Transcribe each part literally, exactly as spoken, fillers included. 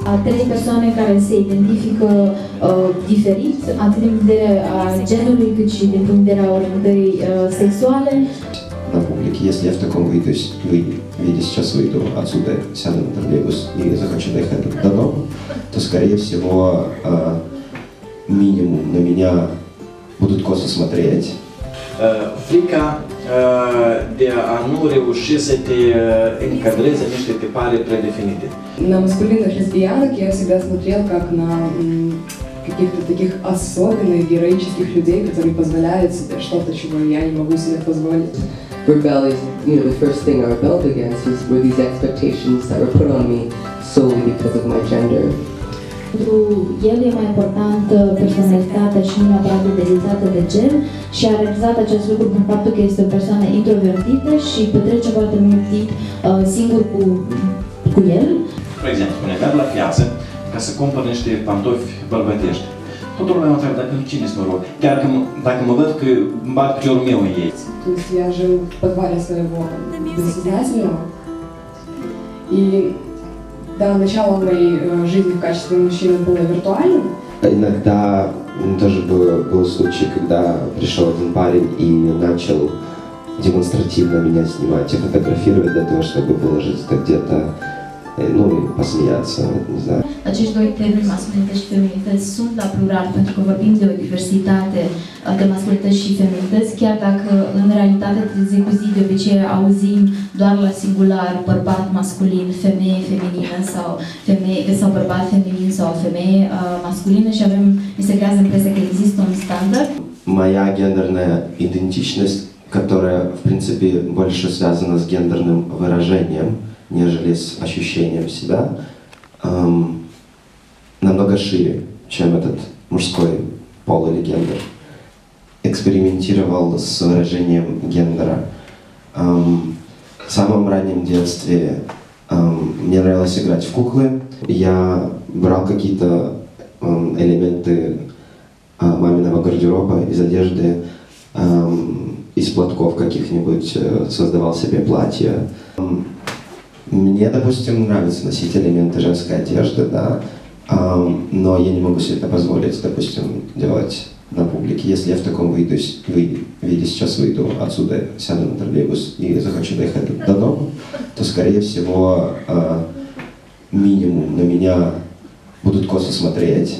a trei persoane care se identifică uh, diferit, atât din vedere a genului, cât și din punct de vedere a orientării uh, sexuale. На публике, если я в таком выйду, видя сейчас выйду отсюда, сяду на троллейбус и захочу доехать до дома, то, скорее всего, э, минимум на меня будут косо смотреть. Frica de a nu reuși să te încadreze în niște tipare predefinite. На маскулинных лесбиянок я всегда смотрел как на каких-то таких особенных, героических людей, которые позволяют себе что-то, чего я не могу себе позволить. Rebellion, you know, the first thing I rebelled against was, were these expectations that were put on me solely because of my gender. Pentru el e mai important personalitatea și nu neapărat identitatea de gen și a realizat acest lucru prin faptul că este o persoană introvertită și petrece foarte mult timp uh, singur cu, cu el. De exemplu, spune, merg la piață ca să cumpăr niște pantofi bărbătești. Totul lumea mă întreabă dacă cine-s mă rog, chiar că mă, dacă mă văd că îmi bag piciorul meu în ei. То есть я жил в подвале своего бессознательного. И да, начало моей жизни в качестве мужчины было виртуальным. Иногда тоже был, был случай, когда пришел один парень и начал демонстративно меня снимать и фотографировать для того, чтобы выложить это где-то, ну, и посмеяться, не знаю. Acești doi termeni, masculinități și feminități, sunt la plural pentru că vorbim de o diversitate de masculinități și feminități, chiar dacă în realitate de zi cu zi de obicei auzim doar la singular bărbat masculin, femeie feminină sau femeie sau bărbat feminin sau femeie uh, masculină și avem, mi se creează impresia că există un standard. Моя гендерная идентичность, которая, в принципе, больше связана с гендерным выражением, нежели с ощущением себя, эм, намного шире, чем этот мужской пол или гендер. Экспериментировал с выражением гендера. Эм, в самом раннем детстве эм, мне нравилось играть в куклы. Я брал какие-то эм, элементы э, маминого гардероба из одежды, эм, из платков каких-нибудь, э, создавал себе платья. Эм, Мне, допустим, нравится носить элементы женской одежды, да, но я не могу себе это позволить, допустим, делать на публике. Если я в таком выйду, виде сейчас выйду отсюда, сяду на троллейбус и захочу доехать до дома, то, скорее всего, минимум на меня будут косо смотреть,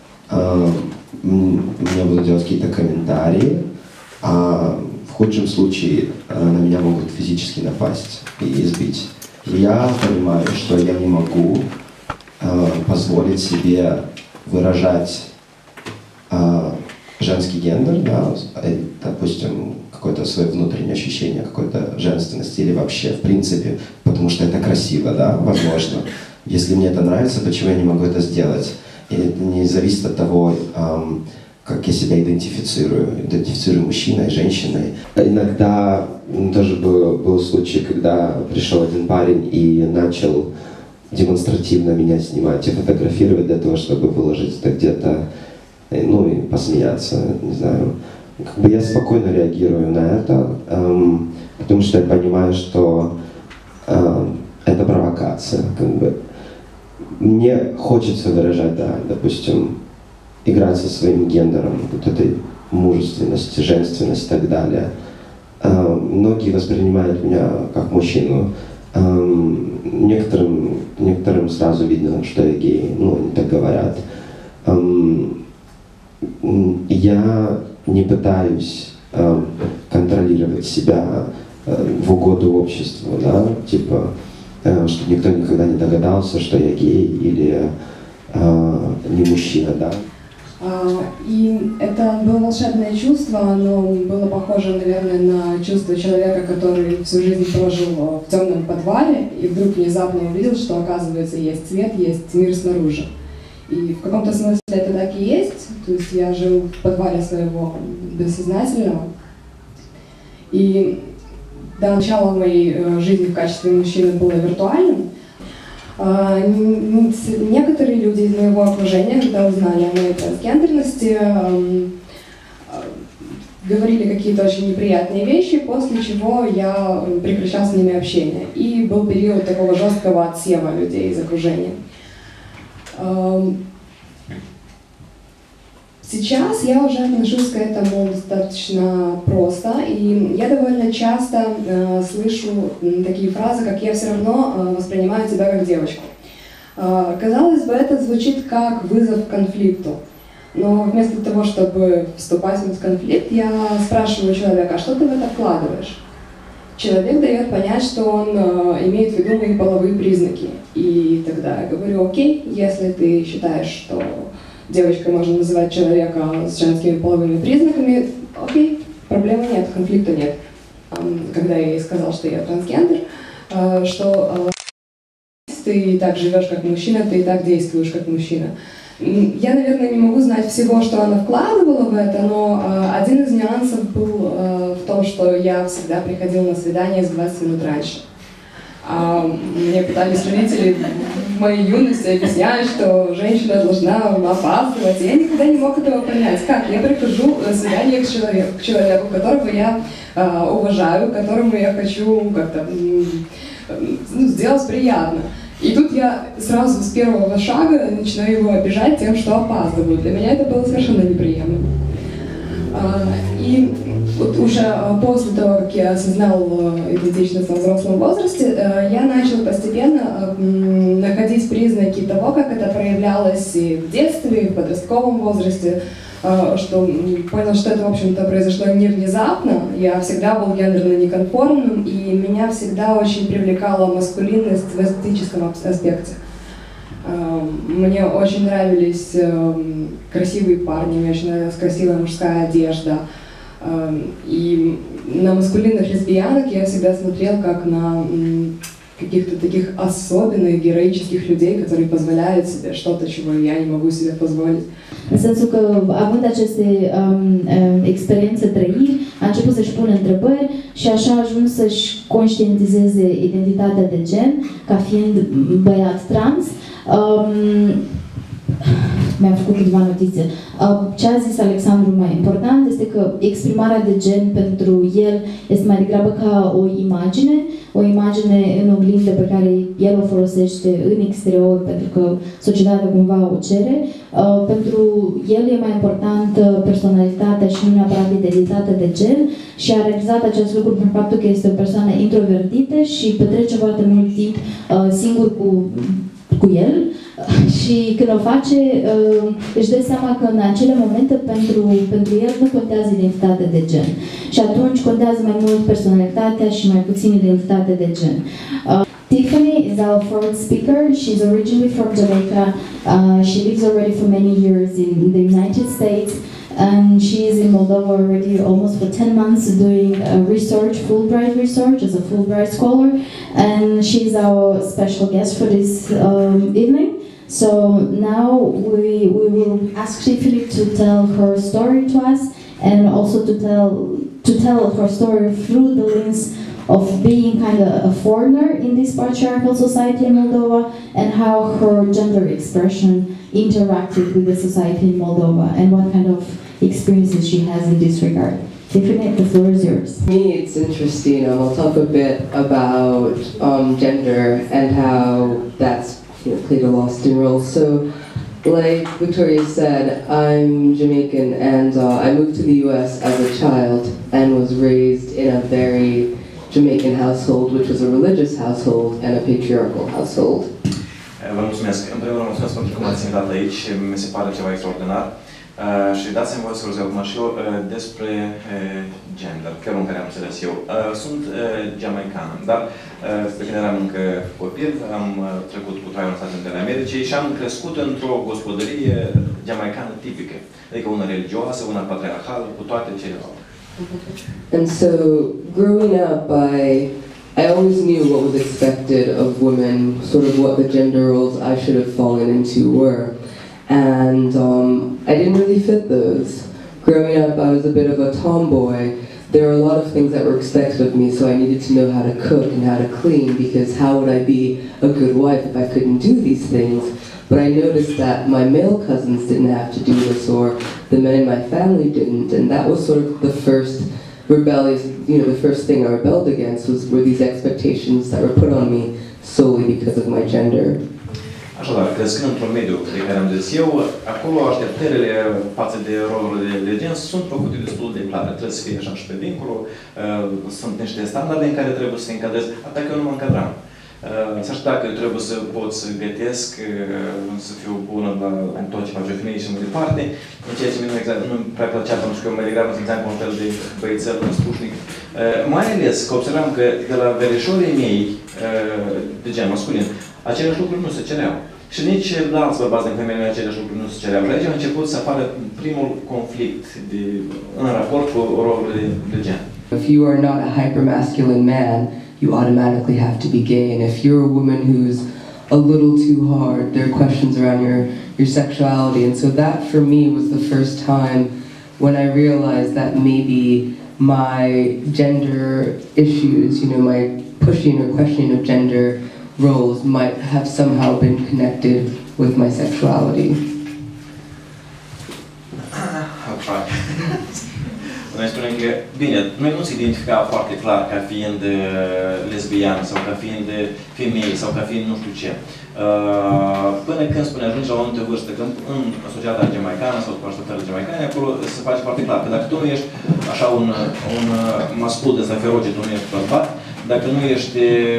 мне будут делать какие-то комментарии, а в худшем случае на меня могут физически напасть и избить. Я понимаю, что я не могу э, позволить себе выражать э, женский гендер, да, допустим, какое-то свое внутреннее ощущение какой-то женственности или вообще, в принципе, потому что это красиво, да, возможно. Если мне это нравится, почему я не могу это сделать? И это не зависит от того, э, как я себя идентифицирую, идентифицирую мужчиной, женщиной. Иногда тоже был, был случай, когда пришел один парень и начал демонстративно меня снимать и фотографировать для того, чтобы выложить это где-то, ну, и посмеяться, не знаю. Как бы я спокойно реагирую на это, эм, потому что я понимаю, что э, это провокация, как бы. Мне хочется выражать, да, допустим, играть со своим гендером, вот этой мужественности, женственности и так далее. Э, многие воспринимают меня как мужчину. Э, некоторым, некоторым сразу видно, что я гей, ну, они так говорят. Э, я не пытаюсь э, контролировать себя э, в угоду обществу, да, типа, э, чтобы никто никогда не догадался, что я гей или э, не мужчина, да. И это было волшебное чувство, оно было похоже, наверное, на чувство человека, который всю жизнь прожил в темном подвале и вдруг внезапно увидел, что, оказывается, есть свет, есть мир снаружи. И в каком-то смысле это так и есть. То есть я жил в подвале своего бессознательного. И до начала моей жизни в качестве мужчины было виртуальным. Некоторые люди из моего окружения, когда узнали о моей трансгендерности, говорили какие-то очень неприятные вещи, после чего я прекращал с ними общение. И был период такого жесткого отсева людей из окружения. Сейчас я уже отношусь к этому достаточно просто, и я довольно часто э, слышу такие фразы, как «я все равно э, воспринимаю тебя как девочку». Э, казалось бы, это звучит как вызов к конфликту, но вместо того, чтобы вступать в этот конфликт, я спрашиваю человека: а что ты в это вкладываешь? Человек дает понять, что он э, имеет в виду мои половые признаки, и тогда я говорю: окей, если ты считаешь, что девочкой можно называть человека с женскими половыми признаками, окей, проблемы нет, конфликта нет. Когда я ей сказал, что я трансгендер, что ты и так живешь как мужчина, ты и так действуешь как мужчина. Я, наверное, не могу знать всего, что она вкладывала в это, но один из нюансов был в том, что я всегда приходила на свидание с двадцати минут раньше. А мне пытались родители в моей юности объяснять, что женщина должна опаздывать. И я никогда не мог этого понять. Как? Я прихожу на свидание к человеку, к человеку, которого я э, уважаю, которому я хочу как-то ну, сделать приятно. И тут я сразу с первого шага начинаю его обижать тем, что опаздываю. Для меня это было совершенно неприемлемо. И вот уже после того, как я осознал идентичность во взрослом возрасте, я начал постепенно находить признаки того, как это проявлялось и в детстве, и в подростковом возрасте, что понял, что это, в общем-то, произошло не внезапно. Я всегда был гендерно неконформным, и меня всегда очень привлекала маскулинность в эстетическом аспекте. Мне очень нравились красивые парни, мне очень нравилась красивая мужская одежда. И на маскулинных лесбиянок я всегда смотрел как на каких-то таких особенных, героических людей, которые позволяют себе что-то, чего я не могу себе позволить. În sensul că, având aceste um, um, experiențe, trăiri, a început să-și pună întrebări și așa a ajuns să-și conștientizeze identitatea de gen, ca fiind băiat trans. Um, mi-am făcut câteva notițe. Ce a zis Alexandru mai important este că exprimarea de gen pentru el este mai degrabă ca o imagine, o imagine în oglindă pe care el o folosește în exterior pentru că societatea cumva o cere. Pentru el e mai important personalitatea și nu neapărat identitatea de gen și a realizat acest lucru prin faptul că este o persoană introvertită și petrece foarte mult timp singur cu, cu el. Și când o face, își dă seama că în acele momente pentru, pentru el nu contează identitatea de gen. Și atunci contează mai mult personalitatea și mai puțin identitatea de gen. Uh, Tiffany is our fourth speaker. She's originally from Jamaica. Uh, she lives already for many years in the United States. And she is in Moldova already almost for ten months doing uh, research, Fulbright research as a Fulbright scholar. And she is our special guest for this um, evening. So now we, we will ask Tiffany to tell her story to us and also to tell, to tell her story through the lens of being kind of a foreigner in this patriarchal society in Moldova and how her gender expression interacted with the society in Moldova and what kind of experiences she has in this regard. Tiffany, the floor is yours. For me, it's interesting. Um, I'll talk a bit about um, gender and how that's you know, played a lasting role. So, like Victoria said, I'm Jamaican and uh, I moved to the U S as a child and was raised in a very Jamaican household, which was a religious household and a patriarchal household. Vă mulțumesc. În primul rând, mulțumesc pentru că m-ați invitat aici. Mi se pare ceva extraordinar. Uh, și dați-mi voie să vă zic acum și eu uh, despre uh, gender, felul în care am înțeles eu. Uh, sunt uh, jamaican, dar uh, de când eram încă copil, am uh, trecut cu traiul în Statele Unite ale Americii și am crescut într-o gospodărie jamaicană tipică. Adică una religioasă, una patriarhală, cu toate celelalte. And so, growing up, I, I always knew what was expected of women, sort of what the gender roles I should have fallen into were. And um, I didn't really fit those. Growing up, I was a bit of a tomboy. There were a lot of things that were expected of me, so I needed to know how to cook and how to clean, because how would I be a good wife if I couldn't do these things? But I noticed that my male cousins didn't have to do this, or the men in my family didn't, and that was sort of the first rebellious, you know, the first thing I rebelled against was were these expectations that were put on me solely because of my gender. Așadar, crescând într-un mediu de care am zis eu, acolo așteptările față de rolurile de gen sunt făcute destul de clare. Trebuie să fie așa și pe dincolo, sunt niște standarde în care trebuie să te încadrezi, atât că eu nu mă încadram. Să știu dacă eu trebuie să pot să gătesc, să fiu bună la tot ce face o femeie și mai departe, ceea ce mie nu exact, nu prea plăcea, pentru că eu mai degrabă simțeam ca un fel de băițel năspușnic. Mai ales că observam că de la verișorii mei, de gen masculin, aceleași lucruri nu se cereau. Și nici la alți bărbați din femeile mele aceleași lucruri nu se cereau. Și aici a început să apară primul conflict de, în raport cu rolurile de gen. If you are not a hypermasculine man, you automatically have to be gay. And if you're a woman who's a little too hard, there are questions around your, your sexuality. And so that for me was the first time when I realized that maybe my gender issues, you know, my pushing or questioning of gender roles might have somehow been connected with my sexuality. Noi spunem că, bine, noi nu se identifica foarte clar ca fiind lesbian sau ca fiind femeie sau ca fiind nu știu ce. Până când spune ajungi la o anumită vârstă, când în societatea jamaicană sau cu așteptările jamaicane, acolo se face foarte clar că dacă tu nu ești așa un, un mascul de ăsta feroce, tu nu ești bărbat, dacă nu ești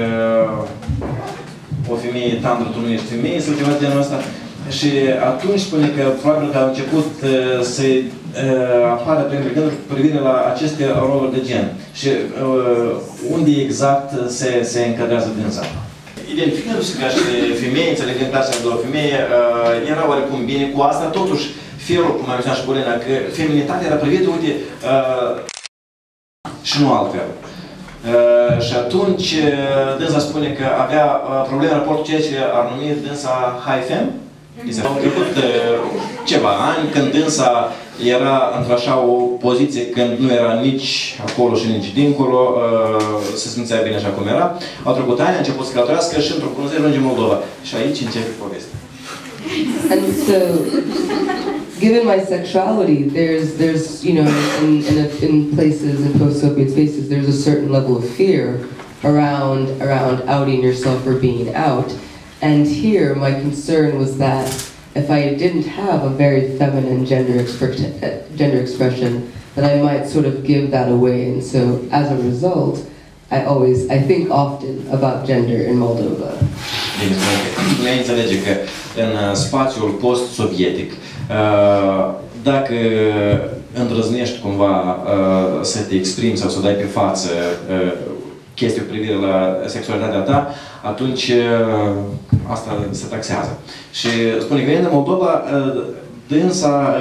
o femeie tandră, tu nu ești femeie sau ceva de genul ăsta. Și atunci spune că probabil că au început uh, să uh, apară primele gânduri cu privire la aceste roluri de gen. Și uh, unde exact se, se încadrează dânsa. Identificându-se ca și femeie, înțelegând clasa de o femeie, uh, era oarecum bine cu asta, totuși felul, cum am menționat și Polina, că feminitatea era privită, uite, uh, și nu altfel. Uh, și atunci uh, dânsa spune că avea uh, probleme în raport cu ceea ce ar numi dânsa high femme. Au trecut uh, ceva ani când dânsa era într-așa o poziție când nu era nici acolo și nici dincolo, uh, se simțea bine așa cum era. Au trecut ani, a început să călătorească și într-o bună zi ajunge în Moldova. Și aici începe povestea. And so, given my sexuality, there's, there's you know, in, in, a, in places, in post-Soviet spaces, there's a certain level of fear around, around outing yourself or being out. And here, my concern was that if I didn't have a very feminine gender, expre gender expression, that I might sort of give that away. And so, as a result, I always, I think often about gender in Moldova. Bine, înțelege că în spațiul post-sovietic, dacă îndrăznești cumva să te exprimi sau să dai pe față chestii cu privire la sexualitatea ta, atunci asta se taxează. Și spune că în Moldova, dânsa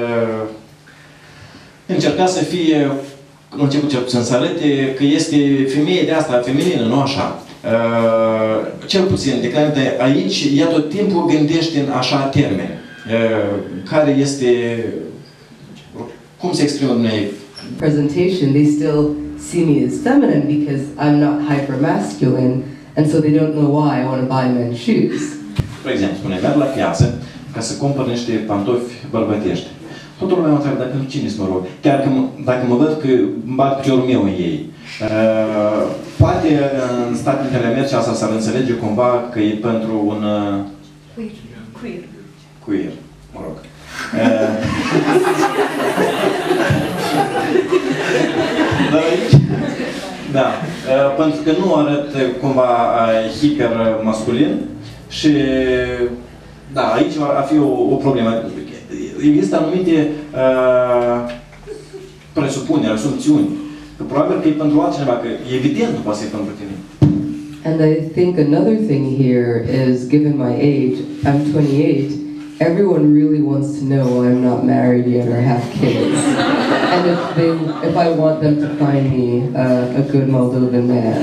încerca să fie, în început cel puțin, să arate că este femeie de asta, feminină, nu așa. Cel puțin, declarând aici, ea tot timpul gândește în așa termeni. Care este, cum se exprimă dumneavoastră? Presentation, they still see me as feminine because I'm not hyper-masculine, and so they don't know why I want to buy men's shoes. Spre exemplu, spune, merg la piață ca să cumpăr niște pantofi bărbătești. Toată lumea mă întreabă dacă nu cine să mă rog. Chiar că dacă mă văd că îmi bag piciorul meu în ei. Uh, poate în Statele Unite ale Americii asta s-ar înțelege cumva că e pentru un... Uh, queer. Queer. Mă rog. Uh, Dar aici, da, uh, pentru că nu arăt cumva uh, hiper-masculin și da, aici ar fi o, o problemă. Există anumite uh, presupuneri, asumțiuni, că probabil că e pentru altcineva, că evident nu poate să e pentru tine. And I think another thing here is, given my age, I'm twenty-eight, everyone really wants to know I'm not married yet or have kids. And if they, if I want them to find me uh, a good Moldovan man.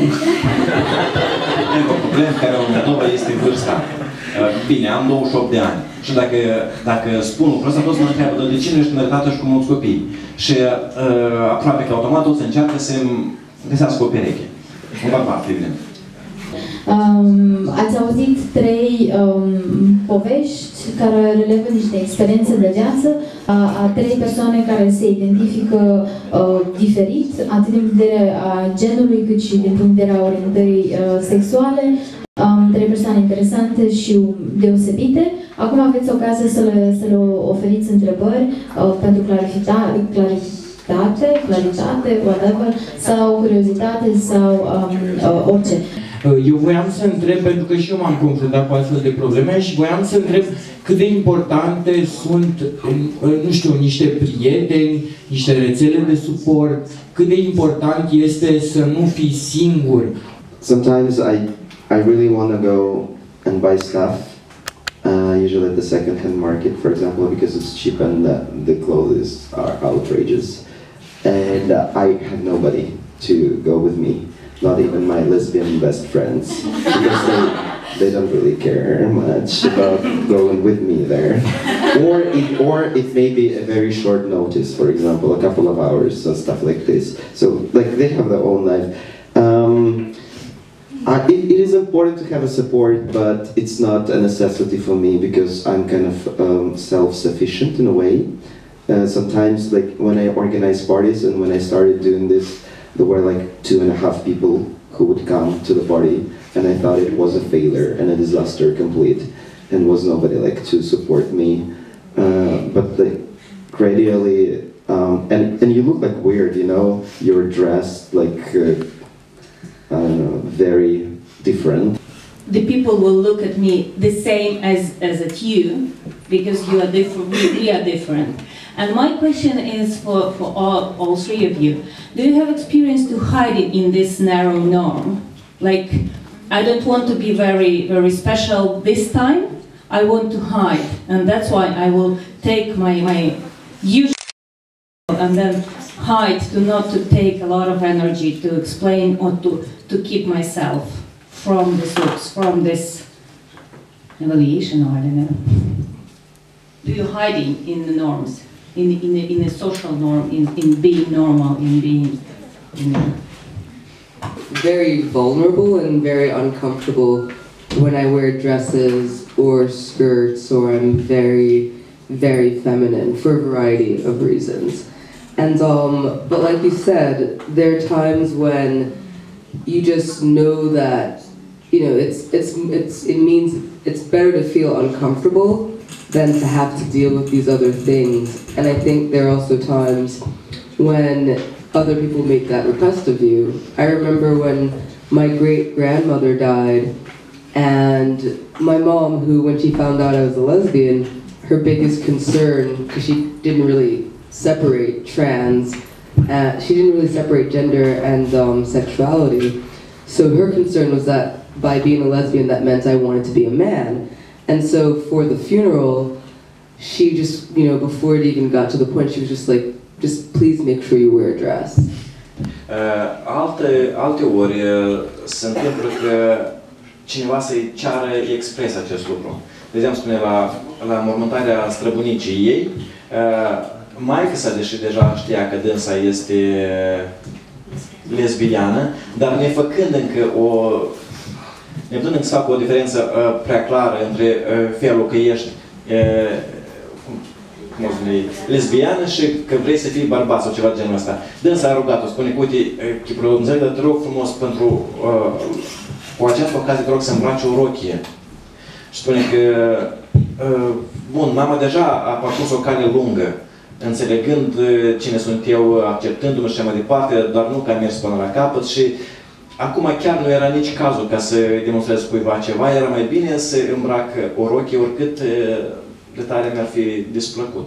O problemă care o Moldova este vârsta. Bine, am douăzeci și opt de ani. Și dacă, dacă spun lucrul ăsta, toți mă întreabă, de ce nu ești măritată și cu mulți copii? Și uh, aproape că automat toți încearcă să-mi găsească o pereche. Un bărbat, evident. Um, ați auzit trei um, povești care relevă niște experiențe de viață a, a trei persoane care se identifică uh, diferit, atât din vedere a genului cât și din punct de vedere a orientării uh, sexuale. Um, trei persoane interesante și deosebite. Acum aveți ocazia să le, să le oferiți întrebări uh, pentru clarificare, claritate, claritate, whatever, sau curiozitate sau um, uh, orice. Eu voiam să întreb, pentru că și eu m-am confruntat cu astfel de probleme și voiam să întreb cât de importante sunt, nu știu, niște prieteni, niște rețele de suport, cât de important este să nu fii singur. Sometimes I, I really want to go and buy stuff, uh, usually at the second-hand market, for example, because it's cheap and uh, the clothes are outrageous. And uh, I have nobody to go with me. Not even my lesbian best friends, because they, they don't really care much about going with me there. Or it, or it may be a very short notice, for example, a couple of hours or stuff like this. So, like, they have their own life. Um, I, it, it is important to have a support, but it's not a necessity for me because I'm kind of um, self-sufficient in a way. Uh, sometimes, like, when I organize parties and when I started doing this, there were like two and a half people who would come to the party, and I thought it was a failure and a disaster complete, and was nobody like to support me. Uh, but like gradually, um, and and you look like weird, you know, you're dressed like uh, I don't know, very different. The people will look at me the same as as at you, because you are different. We, we are different. And my question is for, for all, all three of you. Do you have experience to hide it in this narrow norm? Like, I don't want to be very, very special this time. I want to hide. And that's why I will take my, my usual and then hide to not to take a lot of energy to explain or to, to keep myself from this looks, from this evaluation, or I don't know. Do you hide in, in the norms? In, in, a, in a social norm, in, in being normal, in being, you know. Very vulnerable and very uncomfortable when I wear dresses or skirts, or I'm very, very feminine for a variety of reasons. And um, but like you said, there are times when you just know that, you know, it's it's it's it means it's better to feel uncomfortable than to have to deal with these other things. And I think there are also times when other people make that request of you. I remember when my great-grandmother died, and my mom, who when she found out I was a lesbian, her biggest concern, because she didn't really separate trans, uh, she didn't really separate gender and um, sexuality, so her concern was that by being a lesbian that meant I wanted to be a man. And so for the funeral, she just, you know, before it even got to the point, she was just like, just please make sure you wear a dress. Uh, alte, alte ori uh, se întâmplă că cineva să-i ceară expres acest lucru. De exemplu, spune la, la mormântarea străbunicii ei, uh, maică-sa, deși deja știa că dânsa este lesbiană, dar nefăcând încă o ne dând să facă o diferență uh, prea clară între uh, felul că ești uh, cum o spune, lesbiană și că vrei să fii bărbat sau ceva de genul ăsta. Dânsa a rugat-o, spune că, uite, chipul lui Dumnezeu, dar te rog frumos pentru uh, cu această ocazie, te rog să îmbraci o rochie. Și spune că, uh, bun, mama deja a parcurs o cale lungă, înțelegând uh, cine sunt eu, acceptându-mă și așa mai departe, dar nu că am mers până la capăt și acum chiar nu era nici cazul ca să demonstrez cuiva ceva, era mai bine să îmbrac o rochie oricât de tare mi-ar fi displăcut.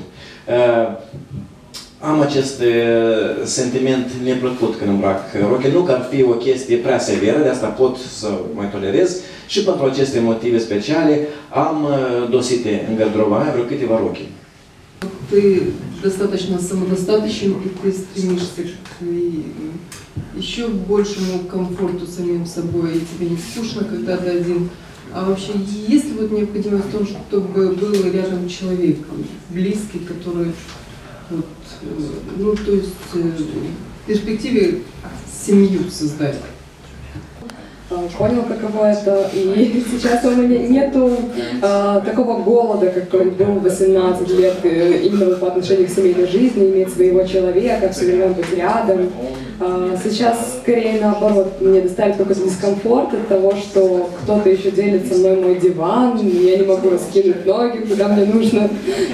Am acest sentiment neplăcut când îmbrac rochie, nu că ar fi o chestie prea severă, de asta pot să mai tolerez și pentru aceste motive speciale am dosite în garderoba mea vreo câteva rochii. Ты достаточно самодостаточен, и ты стремишься к еще большему комфорту самим собой, и тебе не скучно, когда ты один. А вообще, есть ли вот необходимость в том, чтобы был рядом человек, близкий, который, вот, ну, то есть, в перспективе семью создать? понял, каково это, и сейчас у меня нету э, такого голода, какой был в восемнадцать лет, э, именно по отношению к семейной жизни, иметь своего человека, все время быть рядом. Э, сейчас скорее наоборот, мне доставит какой-то дискомфорт от того, что кто-то еще делит со мной мой диван, я не могу раскинуть ноги, куда мне нужно.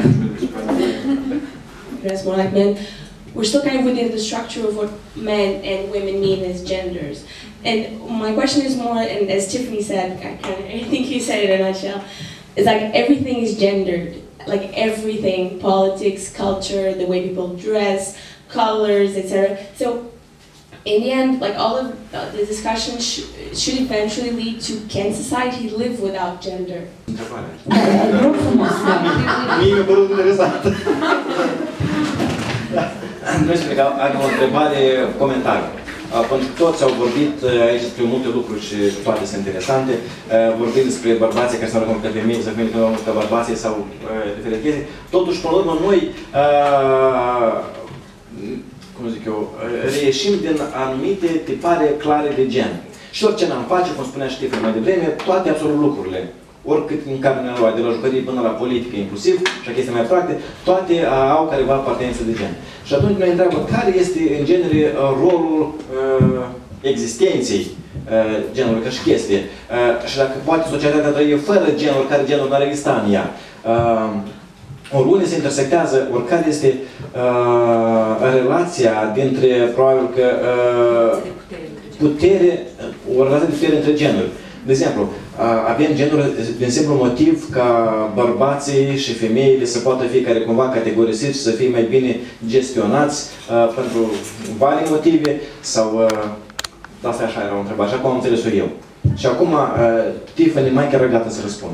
We're still kind of within the structure of what men and women mean as genders. And my question is more, and as Tiffany said, I, kind of, I think you said it in a nutshell, is like everything is gendered. Like everything, politics, culture, the way people dress, colors, et cetera. So in the end, like all of uh, the discussion sh should eventually lead to, can society live without gender? Nu știu că am o întrebare, comentariu. Pentru că toți au vorbit aici despre multe lucruri și toate sunt interesante. Vorbim despre bărbații care se arată ca femei, sau femei ca bărbații sau diferite chestii. Totuși, până la urmă, noi, cum zic eu, reieșim din anumite tipare clare de gen. Și orice n-am face, cum spunea Ștefan mai devreme, toate absolut lucrurile. Oricât în care ne luat, de la jucării până la politică inclusiv, și a chestii mai practice, toate au careva apartenență de gen. Și atunci ne întreabă care este, în genere, rolul uh, existenței uh, genului ca și chestie. Uh, și dacă poate societatea trăie fără genul, care genul n-ar exista în ea. Uh, ori unde se intersectează, oricare este uh, relația dintre, probabil că, uh, putere, o relație de putere între genuri. De exemplu, avem genuri din simplu motiv ca bărbații și femeile să poată fi care cumva categorisiți și să fie mai bine gestionați uh, pentru vari motive sau uh, asta așa era o întrebare, așa cum am înțeles-o eu. Și acum uh, Tiffany mai chiar gata să răspundă.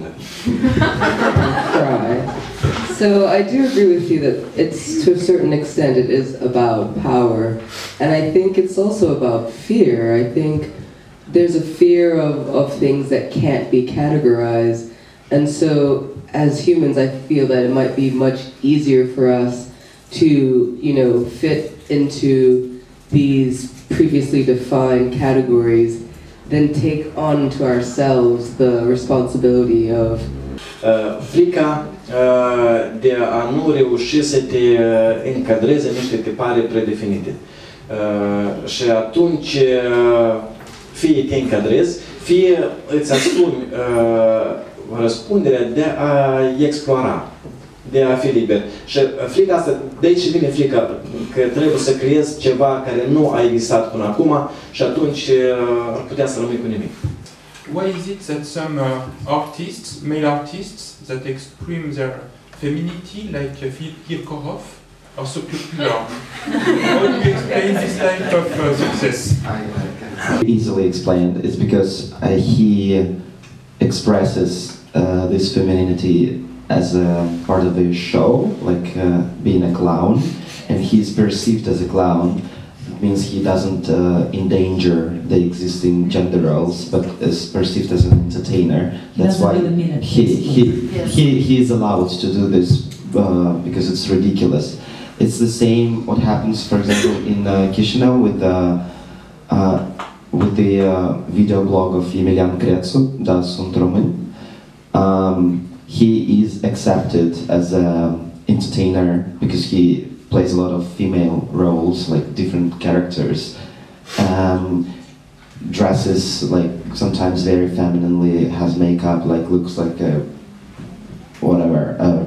So I do agree with you that it's, to a certain extent, it is about power, and I think it's also about fear. I think there's a fear of, of things that can't be categorized, and so as humans I feel that it might be much easier for us to, you know, fit into these previously defined categories than take on to ourselves the responsibility of uh, frica uh, de a nu reuși să te uh, încadreze în niște tipare predefinite. Uh, și atunci uh, fie te încadrezi, fie îți asumi uh, răspunderea de a explora, de a fi liber. Și frica asta, de aici vine frica că trebuie să creezi ceva care nu a existat până acum și atunci uh, ar putea să rămâi cu nimic. Why is it that some uh, artists, male artists, that exprime their femininity, like uh, Philippe Kirkorov, are so popular? How do you explain this type of uh, success? Easily explained. It's because uh, he expresses uh, this femininity as a part of a show, like uh, being a clown, and he's perceived as a clown. It means he doesn't uh, endanger the existing gender roles, but is perceived as an entertainer. He That's why really mean it. he he, Yes. he he is allowed to do this uh, because it's ridiculous. It's the same what happens, for example, in uh, Chișinău with the uh, with the uh, video blog of Emilian Crețu, Da Sunt Român. Um, he is accepted as an entertainer because he plays a lot of female roles, like different characters. Um, dresses like sometimes very femininely, has makeup, like looks like a whatever. Uh,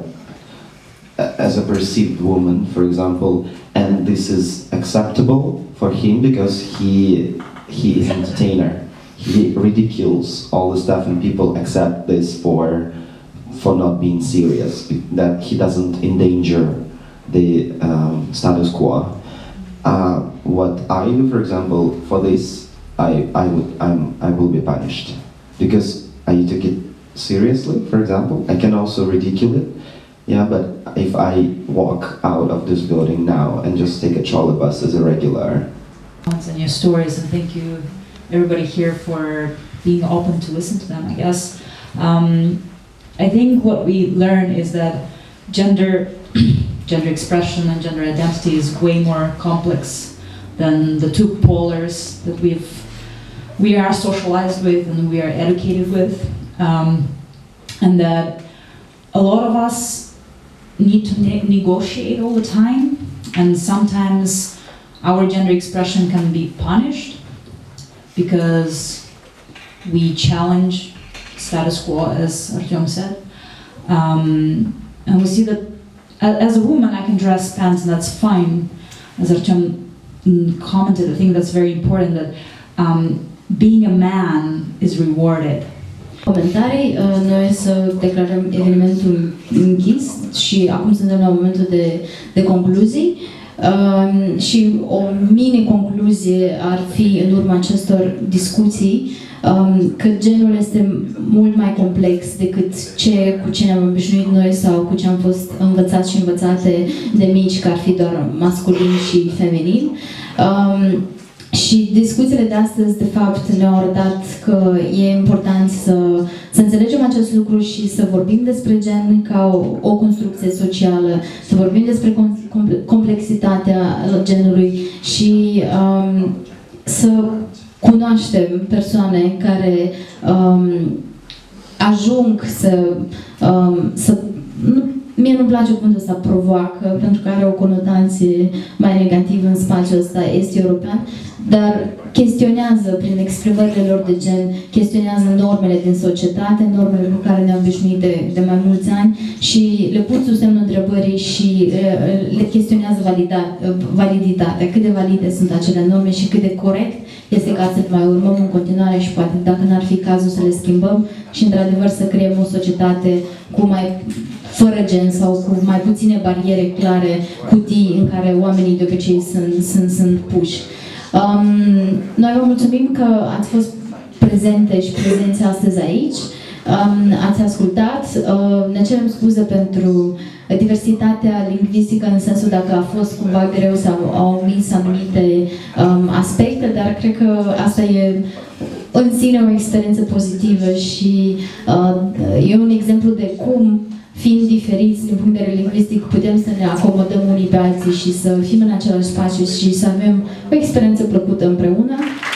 as a perceived woman, for example, and this is acceptable for him because he he is an entertainer. He ridicules all the stuff, and people accept this for for not being serious. That he doesn't endanger the um, status quo. Uh, what I do, for example, for this, I I would I'm I will be punished because I took it seriously. For example, I can also ridicule it. Yeah, but if I walk out of this building now and just take a trolley bus as a regular. And your stories, and thank you everybody here for being open to listen to them, I guess. Um, I think what we learn is that gender, gender expression and gender identity is way more complex than the two polars that we've we are socialized with and we are educated with, um, and that a lot of us need to ne negotiate all the time, and sometimes our gender expression can be punished because we challenge status quo, as Artyom said. Um, and we see that as a woman I can dress pants and that's fine. As Artyom commented, I think that's very important, that um, being a man is rewarded. Comentarii, noi să declarăm evenimentul închis și acum suntem la momentul de, de concluzii. Uh, și o mini-concluzie ar fi în urma acestor discuții um, că genul este mult mai complex decât ce, cu ce ne-am obișnuit noi sau cu ce am fost învățați și învățate de mici, că ar fi doar masculin și feminin. Um, Și discuțiile de astăzi, de fapt, ne-au arătat că e important să, să înțelegem acest lucru și să vorbim despre gen ca o, o construcție socială, să vorbim despre complexitatea genului și um, să cunoaștem persoane care um, ajung să, um, să nu, mie nu-mi place cuvântul ăsta provoacă, pentru că are o conotație mai negativă în spațiul ăsta est-european, dar chestionează prin exprimările lor de gen, chestionează normele din societate, normele cu care ne-am obișnuit de, de mai mulți ani și le pun sub semnul întrebării și le chestionează valida, validitatea, cât de valide sunt acele norme și cât de corect este ca să mai urmăm în continuare și poate dacă n-ar fi cazul să le schimbăm și într-adevăr să creăm o societate cu mai fără gen sau cu mai puține bariere clare, cutii în care oamenii de obicei sunt, sunt, sunt puși. Um, noi vă mulțumim că ați fost prezente și prezenți astăzi aici, um, ați ascultat, uh, ne cerem scuze pentru diversitatea lingvistică în sensul dacă a fost cumva greu sau au omis anumite um, aspecte, dar cred că asta e în sine o experiență pozitivă și uh, e un exemplu de cum, fiind diferiți din punct de vedere lingvistic, putem să ne acomodăm unii pe alții și să fim în același spațiu și să avem o experiență plăcută împreună.